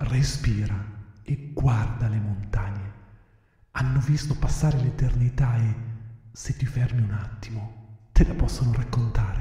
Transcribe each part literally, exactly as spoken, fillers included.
respira e guarda le montagne. Hanno visto passare l'eternità e, se ti fermi un attimo, te la possono raccontare.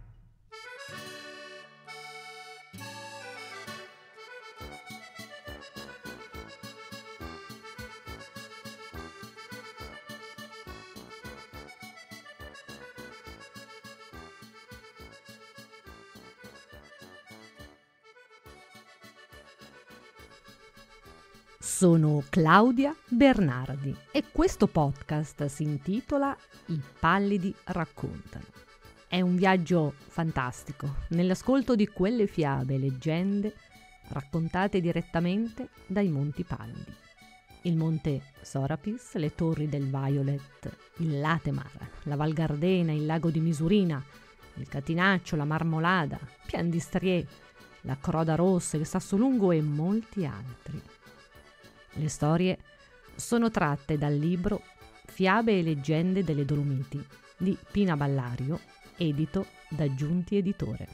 Sono Claudia Bernardi e questo podcast si intitola I pallidi raccontano. È un viaggio fantastico nell'ascolto di quelle fiabe e leggende raccontate direttamente dai Monti Pallidi. Il monte Sorapis, le torri del Violet, il Latemar, la Val Gardena, il lago di Misurina, il Catinaccio, la Marmolada, Pian di Strie, la Croda Rossa, il Sassolungo e molti altri. Le storie sono tratte dal libro Fiabe e leggende delle Dolomiti di Pina Ballario, edito da Giunti Editore.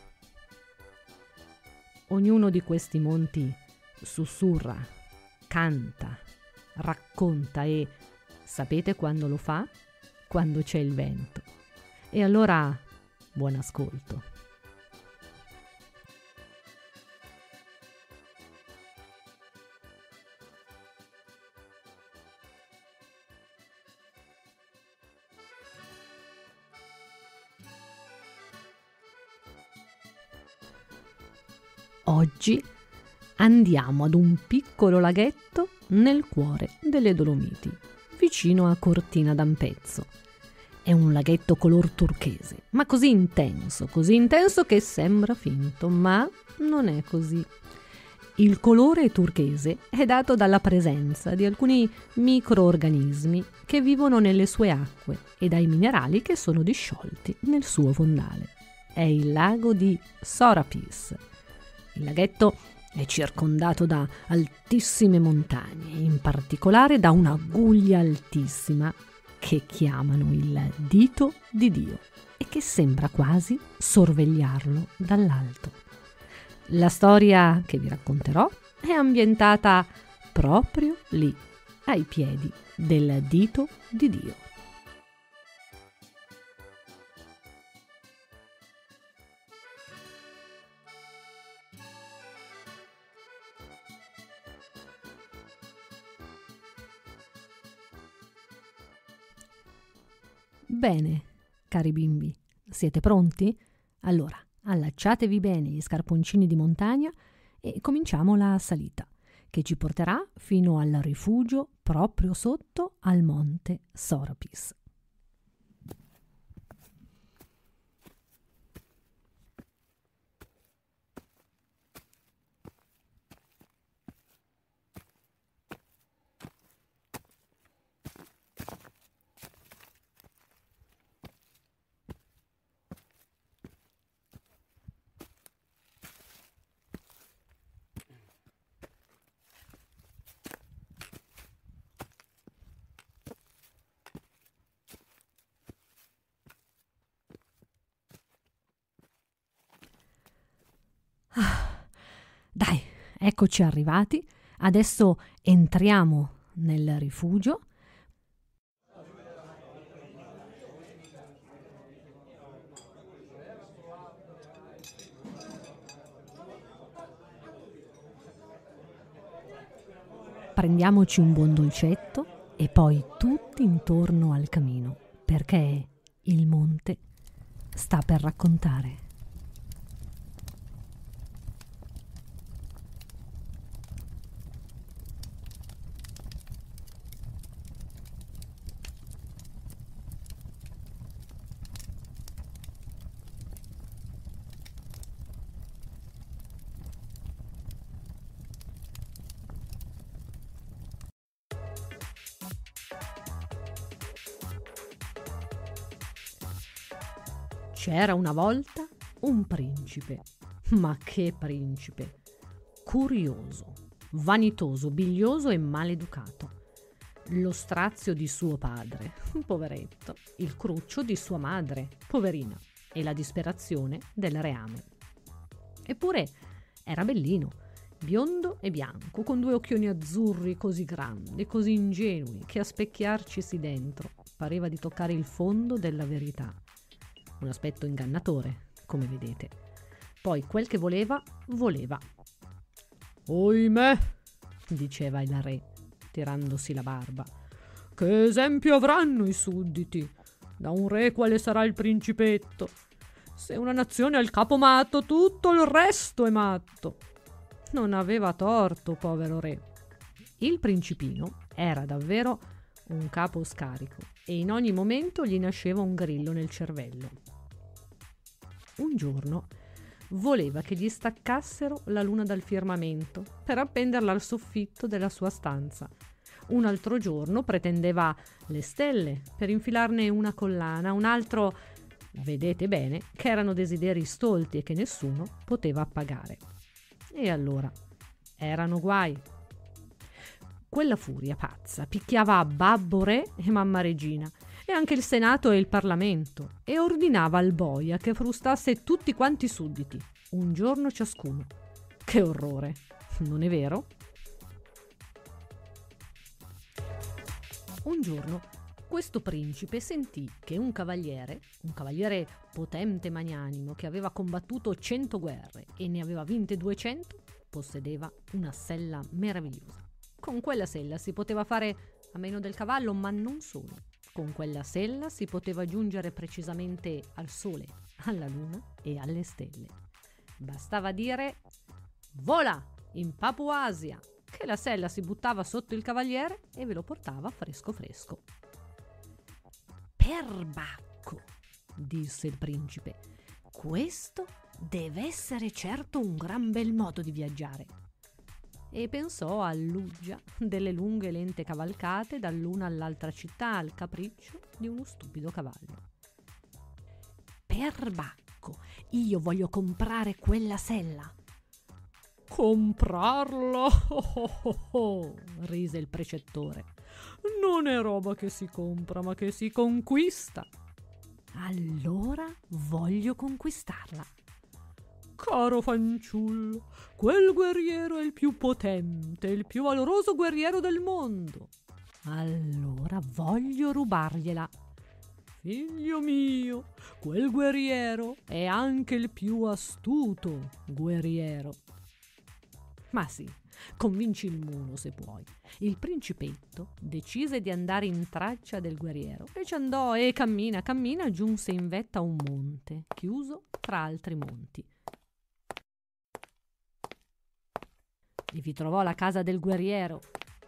Ognuno di questi monti sussurra, canta, racconta e sapete quando lo fa? Quando c'è il vento. E allora buon ascolto. Oggi andiamo ad un piccolo laghetto nel cuore delle Dolomiti, vicino a Cortina d'Ampezzo. È un laghetto color turchese, ma così intenso, così intenso che sembra finto, ma non è così. Il colore turchese è dato dalla presenza di alcuni microorganismi che vivono nelle sue acque e dai minerali che sono disciolti nel suo fondale. È il lago di Sorapis. Il laghetto è circondato da altissime montagne, in particolare da una guglia altissima che chiamano il Dito di Dio e che sembra quasi sorvegliarlo dall'alto. La storia che vi racconterò è ambientata proprio lì, ai piedi del Dito di Dio. Bene, cari bimbi, siete pronti? Allora, allacciatevi bene gli scarponcini di montagna e cominciamo la salita, che ci porterà fino al rifugio proprio sotto al monte Sorapis. Dai, eccoci arrivati. Adesso entriamo nel rifugio. Prendiamoci un buon dolcetto e poi tutti intorno al camino, perché il monte sta per raccontare. C'era una volta un principe, ma che principe! Curioso, vanitoso, biglioso e maleducato. Lo strazio di suo padre, poveretto, il cruccio di sua madre, poverina, e la disperazione del reame. Eppure era bellino biondo e bianco, con due occhioni azzurri così grandi, così ingenui, che a specchiarcisi dentro pareva di toccare il fondo della verità. Un aspetto ingannatore, come vedete. Poi quel che voleva, voleva. «Oimè», diceva il re, tirandosi la barba, «che esempio avranno i sudditi? Da un re quale sarà il principetto? Se una nazione ha il capo matto, tutto il resto è matto». Non aveva torto, povero re. Il principino era davvero un capo scarico e in ogni momento gli nasceva un grillo nel cervello. Un giorno voleva che gli staccassero la luna dal firmamento per appenderla al soffitto della sua stanza. Un altro giorno pretendeva le stelle per infilarne una collana, un altro, vedete bene, che erano desideri stolti e che nessuno poteva appagare. E allora erano guai. Quella furia pazza picchiava a babbo re e mamma regina e anche il senato e il parlamento e ordinava al boia che frustasse tutti quanti i sudditi, un giorno ciascuno. Che orrore, non è vero? Un giorno questo principe sentì che un cavaliere, un cavaliere potente e magnanimo che aveva combattuto cento guerre e ne aveva vinte duecento, possedeva una sella meravigliosa. Con quella sella si poteva fare a meno del cavallo, ma non solo. Con quella sella si poteva giungere precisamente al sole, alla luna e alle stelle. Bastava dire «Vola in Papua Asia», che la sella si buttava sotto il cavaliere e ve lo portava fresco fresco. «Perbacco», disse il principe, «questo deve essere certo un gran bel modo di viaggiare». E pensò all'uggia delle lunghe e lente cavalcate dall'una all'altra città al capriccio di uno stupido cavallo. «Perbacco, io voglio comprare quella sella». «Comprarla?» oh, oh, oh, oh, rise il precettore. «Non è roba che si compra, ma che si conquista». «Allora voglio conquistarla». «Caro fanciullo, quel guerriero è il più potente, il più valoroso guerriero del mondo». «Allora voglio rubargliela». «Figlio mio, quel guerriero è anche il più astuto guerriero». «Ma sì, convinci il mulo se puoi». Il principetto decise di andare in traccia del guerriero e ci andò e cammina, cammina, giunse in vetta a un monte, chiuso tra altri monti. E vi trovò la casa del guerriero.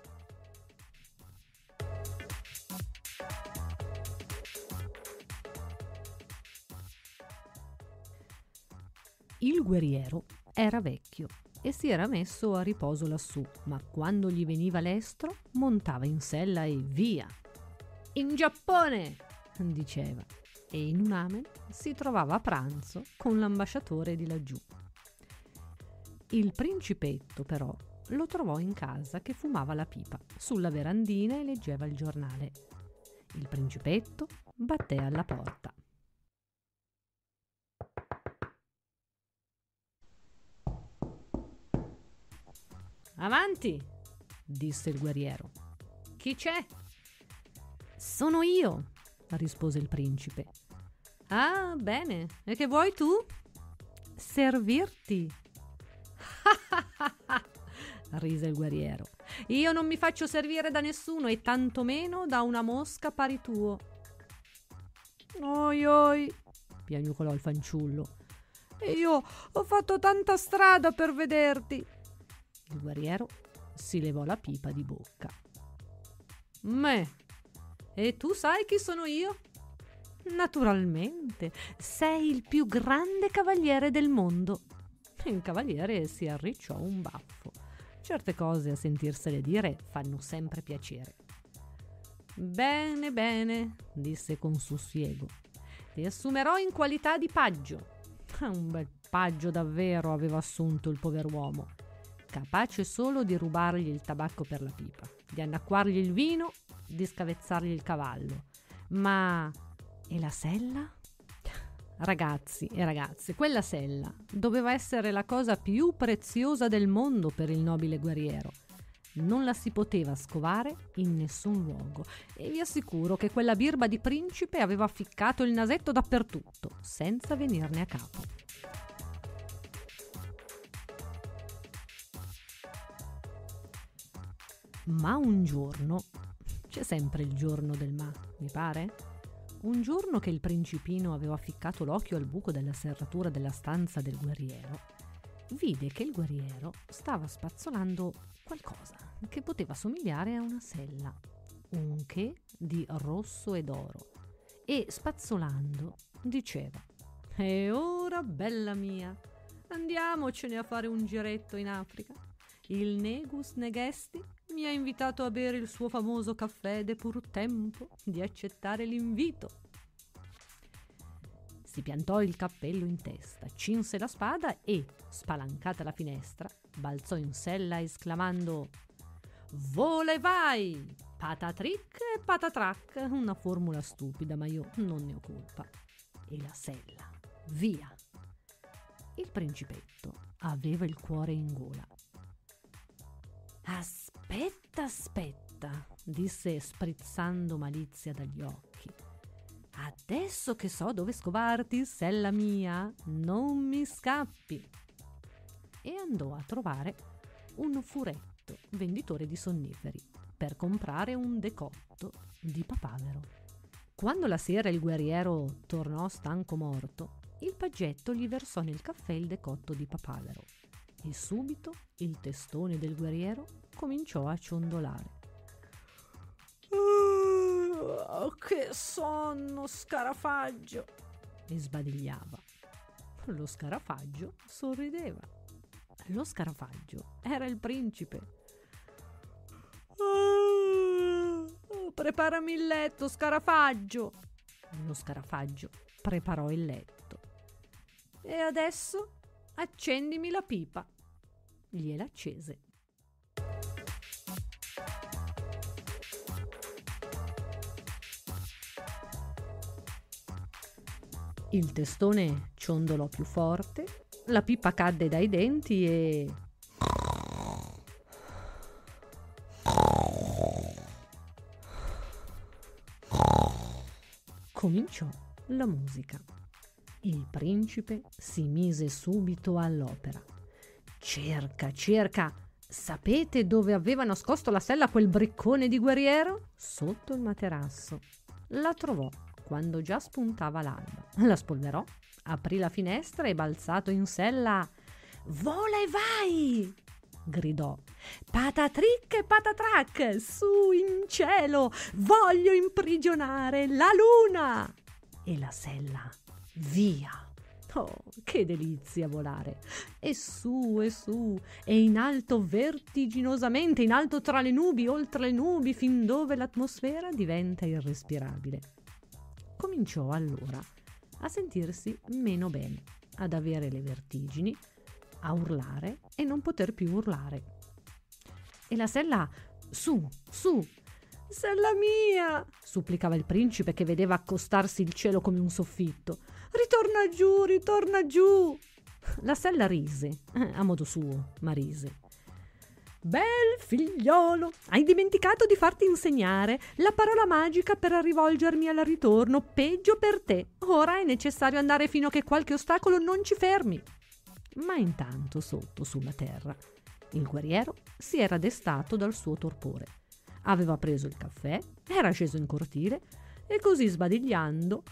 Il guerriero era vecchio e si era messo a riposo lassù, ma quando gli veniva l'estro montava in sella e via. «In Giappone!» diceva, e in un amen si trovava a pranzo con l'ambasciatore di laggiù. Il principetto, però, lo trovò in casa che fumava la pipa, sulla verandina e leggeva il giornale. Il principetto batté alla porta. «Avanti!» disse il guerriero. «Chi c'è?» «Sono io», rispose il principe. «Ah, bene. E che vuoi tu?» «Servirti». rise il guerriero. «Io non mi faccio servire da nessuno e tantomeno da una mosca pari tuo». «Oi oi», piagnucolò il fanciullo. «Io ho fatto tanta strada per vederti». Il guerriero si levò la pipa di bocca. «Me, e tu sai chi sono io?» «Naturalmente, sei il più grande cavaliere del mondo». Il cavaliere si arricciò un baffo. Certe cose a sentirsele dire fanno sempre piacere. «Bene, bene», disse con sussiego. «Ti assumerò in qualità di paggio». Un bel paggio davvero aveva assunto il pover'uomo, capace solo di rubargli il tabacco per la pipa, di annacquargli il vino, di scavezzargli il cavallo. Ma e la sella? Ragazzi e ragazze, quella sella doveva essere la cosa più preziosa del mondo per il nobile guerriero. Non la si poteva scovare in nessun luogo e vi assicuro che quella birba di principe aveva ficcato il nasetto dappertutto, senza venirne a capo. Ma un giorno, c'è sempre il giorno del ma, mi pare? Un giorno che il principino aveva ficcato l'occhio al buco della serratura della stanza del guerriero, vide che il guerriero stava spazzolando qualcosa che poteva somigliare a una sella, un che di rosso ed oro, e spazzolando diceva: «E ora, bella mia, andiamocene a fare un giretto in Africa. Il Negus Negesti mi ha invitato a bere il suo famoso caffè ed è pur tempo di accettare l'invito». Si piantò il cappello in testa, cinse la spada e, spalancata la finestra, balzò in sella esclamando: «Vola e vai! Patatric e patatrac!» Una formula stupida, ma io non ne ho colpa. E la sella, via! Il principetto aveva il cuore in gola. «Aspetta, aspetta», disse sprizzando malizia dagli occhi. «Adesso che so dove scovarti, sella mia, non mi scappi!» E andò a trovare un furetto venditore di sonniferi per comprare un decotto di papavero. Quando la sera il guerriero tornò stanco morto, il paggetto gli versò nel caffè il decotto di papavero e subito il testone del guerriero cominciò a ciondolare. «Oh, che sonno, scarafaggio!» e sbadigliava. Lo scarafaggio sorrideva. Lo scarafaggio era il principe. «Oh, preparami il letto, scarafaggio!» Lo scarafaggio preparò il letto. «E adesso accendimi la pipa». Gliela accese. Il testone ciondolò più forte, la pipa cadde dai denti e... cominciò la musica. Il principe si mise subito all'opera. Cerca, cerca. Sapete dove aveva nascosto la sella quel briccone di guerriero? Sotto il materasso. La trovò quando già spuntava l'alba. La spolverò, aprì la finestra e, balzato in sella: «Vola e vai!» gridò. «Patatric e patatrac, su in cielo, voglio imprigionare la luna!» E la sella, via! Oh, che delizia volare! E su, e su, e in alto vertiginosamente, in alto tra le nubi, oltre le nubi, fin dove l'atmosfera diventa irrespirabile. Cominciò allora a sentirsi meno bene, ad avere le vertigini, a urlare e non poter più urlare. E la sella, su, su, «Sella mia!» supplicava il principe, che vedeva accostarsi il cielo come un soffitto. «Ritorna giù, ritorna giù!» La sella rise, a modo suo, ma rise. «Bel figliolo, hai dimenticato di farti insegnare la parola magica per rivolgermi al ritorno. Peggio per te. Ora è necessario andare fino a che qualche ostacolo non ci fermi». Ma intanto, sotto, sulla terra, il guerriero si era destato dal suo torpore. Aveva preso il caffè, era sceso in cortile e così, sbadigliando,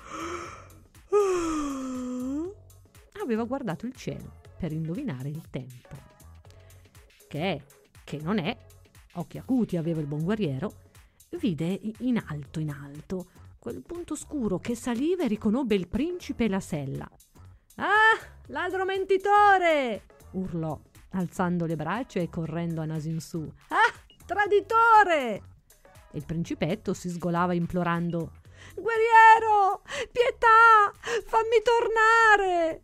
aveva guardato il cielo per indovinare il tempo. Che è, che non è, occhi acuti aveva il buon guerriero, vide in alto, in alto, quel punto scuro che saliva e riconobbe il principe e la sella. «Ah, ladro mentitore!» urlò, alzando le braccia e correndo a naso in su. «Ah, traditore!» E il principetto si sgolava implorando: «Guerriero, pietà, fammi tornare!»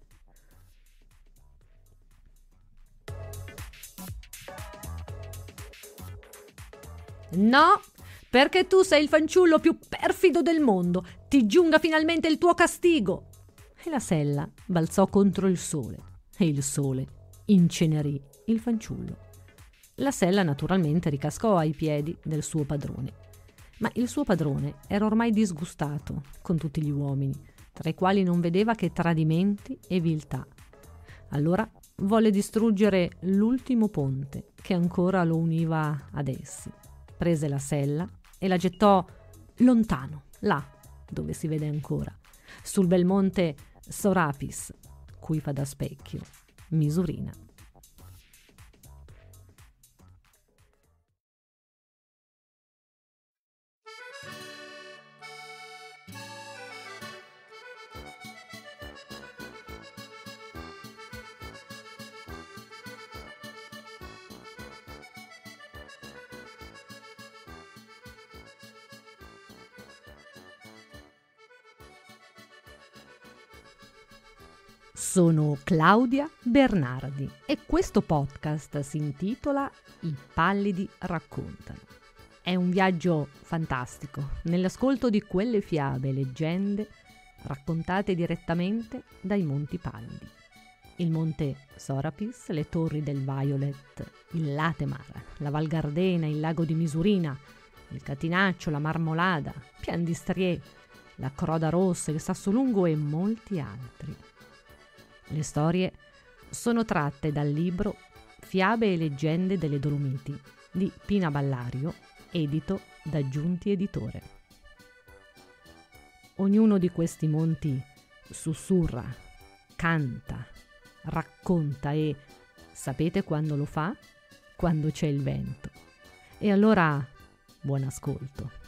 «No, perché tu sei il fanciullo più perfido del mondo. Ti giunga finalmente il tuo castigo!» e la sella balzò contro il sole e il sole incenerì il fanciullo. La sella naturalmente ricascò ai piedi del suo padrone, ma il suo padrone era ormai disgustato con tutti gli uomini, tra i quali non vedeva che tradimenti e viltà. Allora volle distruggere l'ultimo ponte che ancora lo univa ad essi. Prese la sella e la gettò lontano, là dove si vede ancora, sul bel monte Sorapis, cui fa da specchio Misurina. Sono Claudia Bernardi e questo podcast si intitola I pallidi raccontano. È un viaggio fantastico nell'ascolto di quelle fiabe e leggende raccontate direttamente dai Monti Pallidi. Il monte Sorapis, le torri del Violet, il Latemar, la Val Gardena, il lago di Misurina, il Catinaccio, la Marmolada, Pian di Strie, la Croda Rossa, il Sassolungo e molti altri. Le storie sono tratte dal libro Fiabe e leggende delle Dolomiti di Pina Ballario, edito da Giunti Editore. Ognuno di questi monti sussurra, canta, racconta e sapete quando lo fa? Quando c'è il vento. E allora buon ascolto.